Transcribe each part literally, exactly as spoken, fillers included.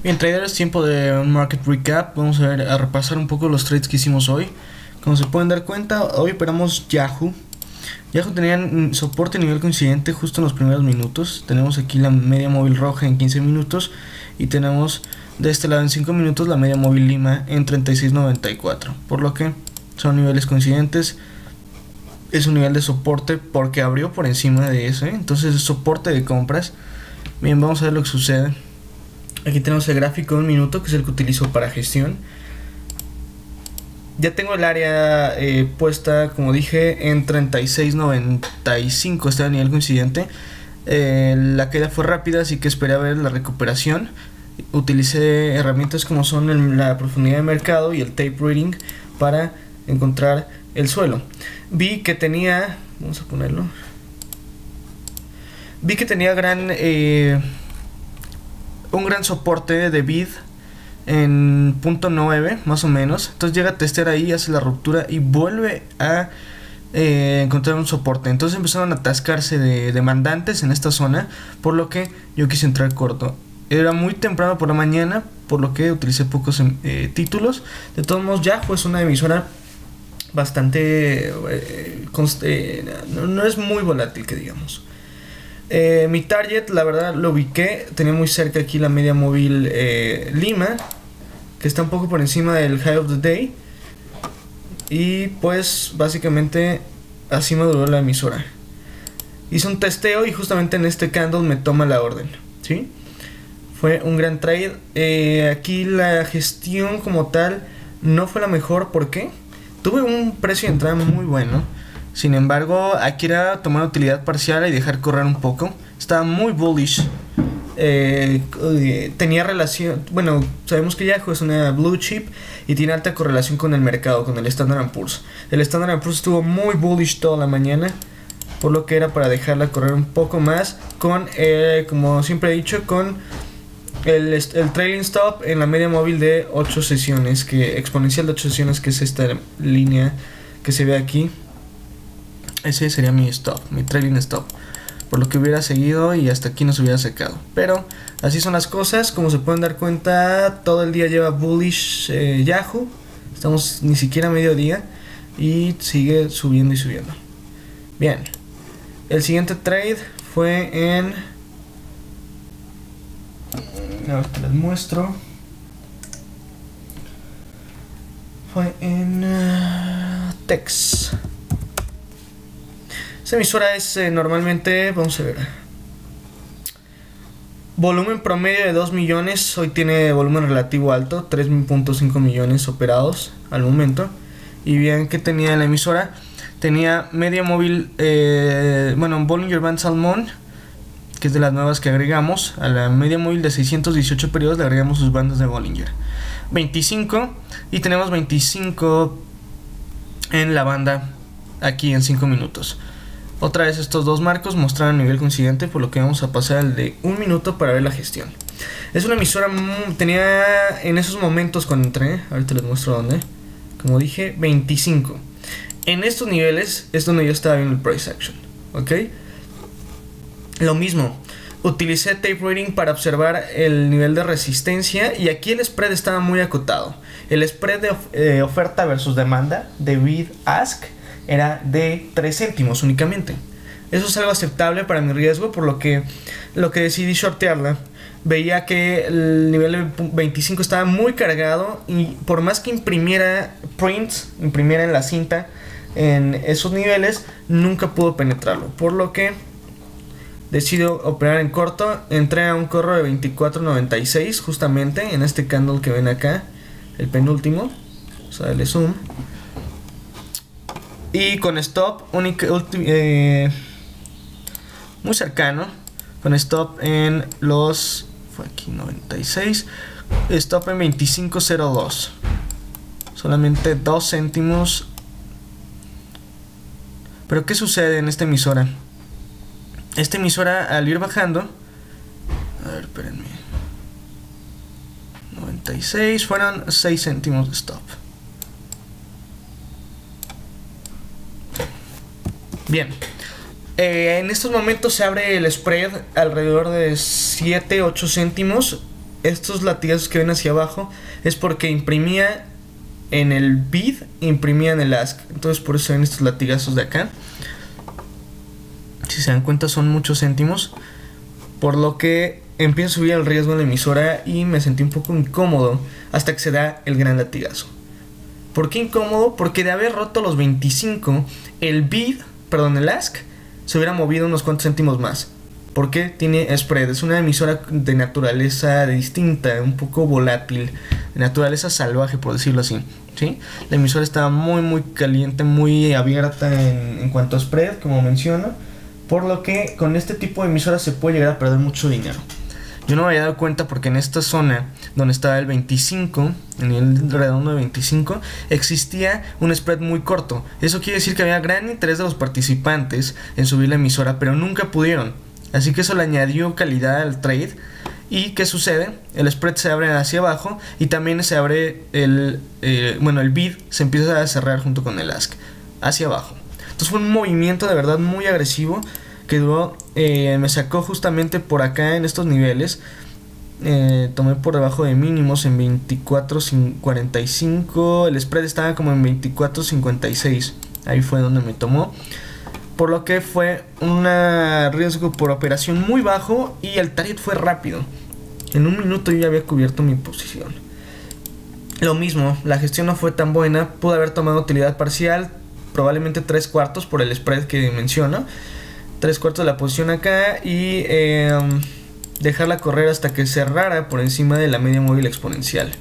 Bien, traders, tiempo de un market recap. Vamos a ver, a repasar un poco los trades que hicimos hoy. Como se pueden dar cuenta, hoy operamos Yahoo. Yahoo tenía soporte a nivel coincidente justo en los primeros minutos. Tenemos aquí la media móvil roja en quince minutos. Y tenemos de este lado en cinco minutos la media móvil Lima en treinta y seis noventa y cuatro. Por lo que son niveles coincidentes. Es un nivel de soporte porque abrió por encima de ese. Entonces es soporte de compras. Bien, vamos a ver lo que sucede. Aquí tenemos el gráfico de un minuto, que es el que utilizo para gestión. Ya tengo el área eh, puesta, como dije, en treinta y seis noventa y cinco. Está a nivel coincidente. Eh, la caída fue rápida, así que esperé a ver la recuperación. Utilicé herramientas como son el, la profundidad de mercado y el tape reading para encontrar el suelo. Vi que tenía... Vamos a ponerlo. Vi que tenía gran... Eh, un gran soporte de bid en punto nueve más o menos. Entonces llega a testear ahí, hace la ruptura y vuelve a eh, encontrar un soporte. Entonces empezaron a atascarse de demandantes en esta zona, por lo que yo quise entrar corto. Era muy temprano por la mañana, por lo que utilicé pocos eh, títulos. De todos modos, Yahoo es una emisora bastante eh, eh, no, no es muy volátil, que digamos. Eh, mi target, la verdad, lo ubiqué. Tenía muy cerca aquí la media móvil eh, Lima, que está un poco por encima del high of the day. Y pues básicamente así maduró la emisora. Hice un testeo y justamente en este candle me toma la orden, ¿sí? Fue un gran trade. eh, Aquí la gestión como tal no fue la mejor. ¿Por qué? Tuve un precio de entrada muy bueno. Sin embargo, aquí era tomar utilidad parcial y dejar correr un poco. Estaba muy bullish. Eh, eh, tenía relación... Bueno, sabemos que Yahoo es una blue chip y tiene alta correlación con el mercado, con el Standard and Poor's. El Standard and Poor's estuvo muy bullish toda la mañana, por lo que era para dejarla correr un poco más. Con, eh, como siempre he dicho, con el, el trailing stop en la media móvil de ocho sesiones, que exponencial de ocho sesiones, que es esta línea que se ve aquí. Ese sería mi stop, mi trailing stop. Por lo que hubiera seguido y hasta aquí nos hubiera secado. Pero así son las cosas. Como se pueden dar cuenta, todo el día lleva bullish eh, Yahoo. Estamos ni siquiera a mediodía y sigue subiendo y subiendo. Bien. El siguiente trade fue en... Ahora te les muestro. Fue en... Uh, Tex. Esta emisora es eh, normalmente, vamos a ver, volumen promedio de dos millones. Hoy tiene volumen relativo alto, tres punto cinco millones operados al momento. Y bien, que tenía la emisora, tenía media móvil, eh, bueno, Bollinger Band Salmon, que es de las nuevas que agregamos. A la media móvil de seiscientos dieciocho periodos le agregamos sus bandas de Bollinger veinticinco, y tenemos veinticinco en la banda aquí en cinco minutos. Otra vez estos dos marcos mostraron nivel coincidente, por lo que vamos a pasar al de un minuto para ver la gestión. Es una emisora, tenía en esos momentos cuando entré, ahorita les muestro dónde, como dije, veinticinco. En estos niveles es donde yo estaba viendo el price action, ¿ok? Lo mismo, utilicé tape reading para observar el nivel de resistencia y aquí el spread estaba muy acotado. El spread de of eh, oferta versus demanda, de bid ask, era de tres céntimos únicamente. Eso es algo aceptable para mi riesgo, por lo que lo que decidí shortearla. Veía que el nivel veinticinco estaba muy cargado y por más que imprimiera prints, imprimiera en la cinta en esos niveles, nunca pudo penetrarlo, por lo que decido operar en corto. Entré a un corro de veinticuatro noventa y seis justamente en este candle que ven acá, el penúltimo. Vamos a darle zoom. Y con stop única, eh, muy cercano, con stop en los, fue aquí noventa y seis, stop en veinticinco cero dos, solamente dos céntimos. Pero ¿qué sucede en esta emisora? Esta emisora, al ir bajando, a ver, espérenme, noventa y seis, fueron seis céntimos de stop. Bien, eh, en estos momentos se abre el spread alrededor de siete ocho céntimos estos latigazos que ven hacia abajo es porque imprimía en el bid, imprimía en el ask. Entonces por eso se ven estos latigazos de acá. Si se dan cuenta son muchos céntimos, por lo que empieza a subir el riesgo en la emisora y me sentí un poco incómodo hasta que se da el gran latigazo. ¿Por qué incómodo? Porque de haber roto los veinticinco, el bid, perdón, el ask se hubiera movido unos cuantos céntimos más. Porque tiene spread, es una emisora de naturaleza distinta, un poco volátil, de naturaleza salvaje, por decirlo así, ¿sí? La emisora estaba muy muy caliente, muy abierta en, en cuanto a spread, como menciono, por lo que con este tipo de emisora se puede llegar a perder mucho dinero. Yo no me había dado cuenta porque en esta zona donde estaba el veinticinco, en el redondo de veinticinco, existía un spread muy corto. Eso quiere decir que había gran interés de los participantes en subir la emisora, pero nunca pudieron. Así que eso le añadió calidad al trade. ¿Y qué sucede? El spread se abre hacia abajo y también se abre el... Eh, bueno, el bid se empieza a cerrar junto con el ask hacia abajo. Entonces fue un movimiento de verdad muy agresivo que duró... Eh, me sacó justamente por acá en estos niveles. Eh, tomé por debajo de mínimos en veinticuatro cuarenta y cinco. El spread estaba como en veinticuatro cincuenta y seis. Ahí fue donde me tomó. Por lo que fue un riesgo por operación muy bajo y el target fue rápido. En un minuto yo ya había cubierto mi posición. Lo mismo, la gestión no fue tan buena. Pude haber tomado utilidad parcial, probablemente tres cuartos por el spread que menciono. Tres cuartos de la posición acá y eh, dejarla correr hasta que cerrara por encima de la media móvil exponencial,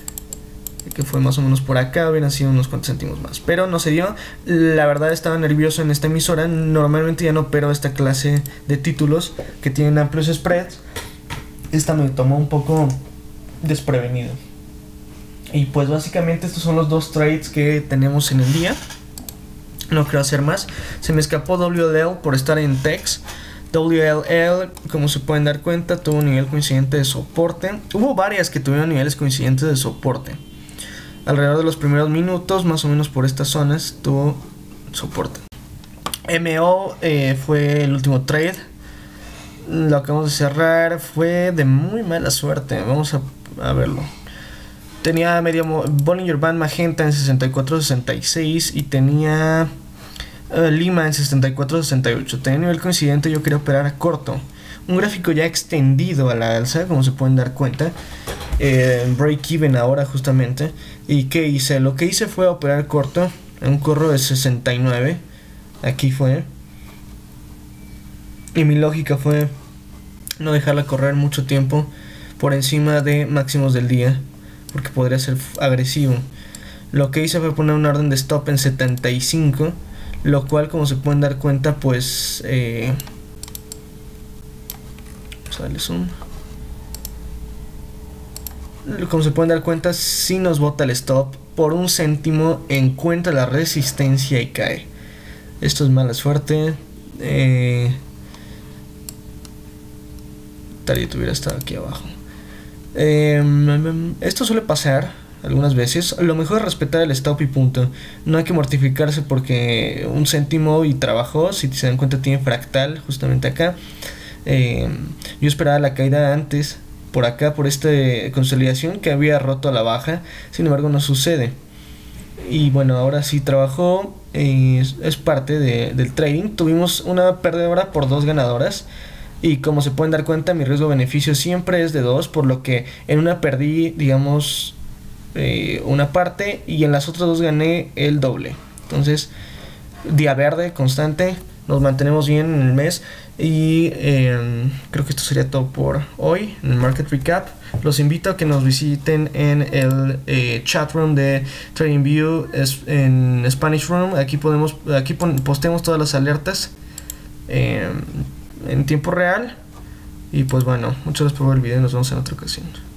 que fue más o menos por acá, hubieran sido unos cuantos céntimos más, pero no se dio. La verdad estaba nervioso en esta emisora. Normalmente ya no opero esta clase de títulos que tienen amplios spreads. Esta me tomó un poco desprevenido. Y pues básicamente estos son los dos trades que tenemos en el día. No quiero hacer más. Se me escapó W L L por estar en Tex. W L L, como se pueden dar cuenta, tuvo un nivel coincidente de soporte. Hubo varias que tuvieron niveles coincidentes de soporte. Alrededor de los primeros minutos, más o menos por estas zonas, tuvo soporte. M O eh, fue el último trade. Lo acabamos de cerrar. Fue de muy mala suerte. Vamos a, a verlo. Tenía media Bollinger Band magenta en sesenta y cuatro sesenta y seis y tenía uh, Lima en sesenta y cuatro sesenta y ocho. Tenía nivel coincidente, yo quería operar a corto. Un gráfico ya extendido a la alza, como se pueden dar cuenta. Eh, break even ahora justamente. ¿Y qué hice? Lo que hice fue operar corto en un corro de sesenta y nueve. Aquí fue. Y mi lógica fue no dejarla correr mucho tiempo por encima de máximos del día, porque podría ser agresivo. Lo que hice fue poner una orden de stop en setenta y cinco, lo cual, como se pueden dar cuenta, pues eh, sale zoom. Como se pueden dar cuenta, si nos bota el stop por un céntimo, encuentra la resistencia y cae. Esto es mala suerte. Eh, tal y tuviera estado aquí abajo. Eh, esto suele pasar algunas veces. Lo mejor es respetar el stop y punto. No hay que mortificarse porque un céntimo y trabajó. Si se dan cuenta, tiene fractal justamente acá. Eh, yo esperaba la caída antes, por acá, por esta consolidación que había roto a la baja. Sin embargo, no sucede. Y bueno, ahora sí trabajó. Eh, es, es parte de, del trading. Tuvimos una perdedora por dos ganadoras. Y como se pueden dar cuenta, mi riesgo-beneficio siempre es de dos, por lo que en una perdí, digamos, eh, una parte y en las otras dos gané el doble. Entonces, día verde, constante, nos mantenemos bien en el mes. Y eh, creo que esto sería todo por hoy en el Market Recap. Los invito a que nos visiten en el eh, chat room de TradingView es, en Spanish Room. Aquí podemos, aquí posteamos todas las alertas Eh, en tiempo real. Y pues bueno, muchas gracias por ver el video y nos vemos en otra ocasión.